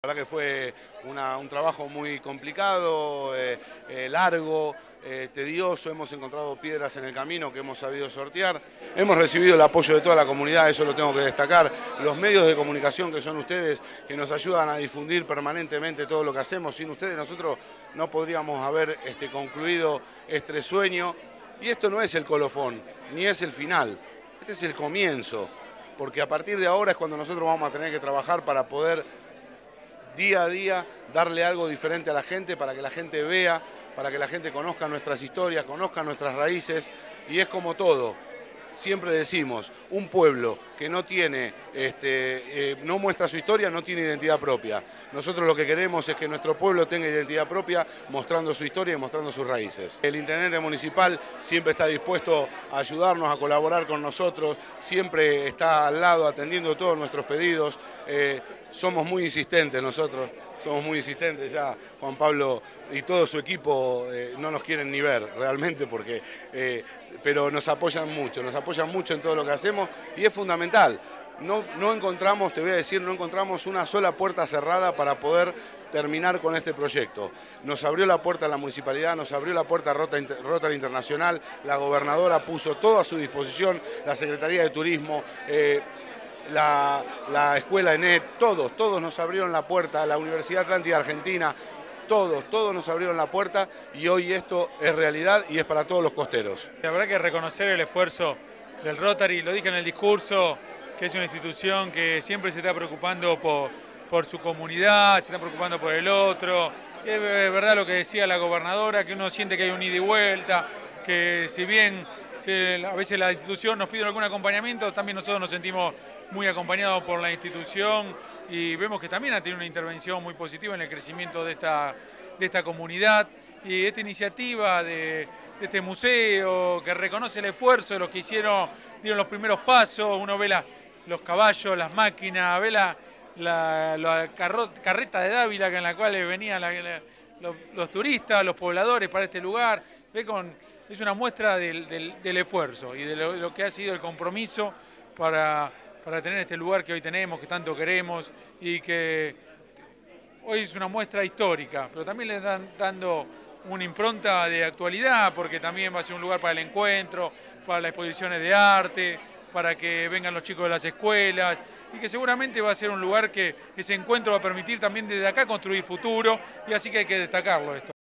verdad que fue un trabajo muy complicado, largo, tedioso. Hemos encontrado piedras en el camino que hemos sabido sortear. Hemos recibido el apoyo de toda la comunidad, eso lo tengo que destacar. Los medios de comunicación que son ustedes, que nos ayudan a difundir permanentemente todo lo que hacemos. Sin ustedes nosotros no podríamos haber concluido este sueño. Y esto no es el colofón, ni es el final, este es el comienzo, porque a partir de ahora es cuando nosotros vamos a tener que trabajar para poder día a día darle algo diferente a la gente, para que la gente vea, para que la gente conozca nuestras historias, conozca nuestras raíces, y es como todo. Siempre decimos, un pueblo que no tiene, no muestra su historia, no tiene identidad propia. Nosotros lo que queremos es que nuestro pueblo tenga identidad propia, mostrando su historia y mostrando sus raíces. El intendente municipal siempre está dispuesto a ayudarnos, a colaborar con nosotros, siempre está al lado atendiendo todos nuestros pedidos. Somos muy insistentes nosotros. Somos muy insistentes ya, Juan Pablo y todo su equipo no nos quieren ni ver realmente pero nos apoyan mucho en todo lo que hacemos y es fundamental. No encontramos, te voy a decir, no encontramos una sola puerta cerrada para poder terminar con este proyecto. Nos abrió la puerta la municipalidad, nos abrió la puerta Rotary Internacional, la gobernadora puso todo a su disposición, la Secretaría de Turismo, la escuela ENET, todos nos abrieron la puerta, la Universidad Atlántida Argentina, todos nos abrieron la puerta y hoy esto es realidad y es para todos los costeros. La verdad que reconocer el esfuerzo del Rotary, lo dije en el discurso, que es una institución que siempre se está preocupando por su comunidad, se está preocupando por el otro. Es verdad lo que decía la gobernadora, que uno siente que hay un ida y vuelta, que si bien a veces la institución nos pide algún acompañamiento, también nosotros nos sentimos muy acompañados por la institución y vemos que también ha tenido una intervención muy positiva en el crecimiento de esta comunidad. Y esta iniciativa de este museo que reconoce el esfuerzo de los que dieron los primeros pasos, uno ve los caballos, las máquinas, ve la carreta de Dávila en la cual venían los turistas, los pobladores para este lugar, es una muestra del esfuerzo y de lo que ha sido el compromiso para tener este lugar que hoy tenemos, que tanto queremos y que hoy es una muestra histórica, pero también le están dando una impronta de actualidad porque también va a ser un lugar para el encuentro, para las exposiciones de arte, para que vengan los chicos de las escuelas y que seguramente va a ser un lugar que ese encuentro va a permitir también desde acá construir futuro y así que hay que destacarlo esto.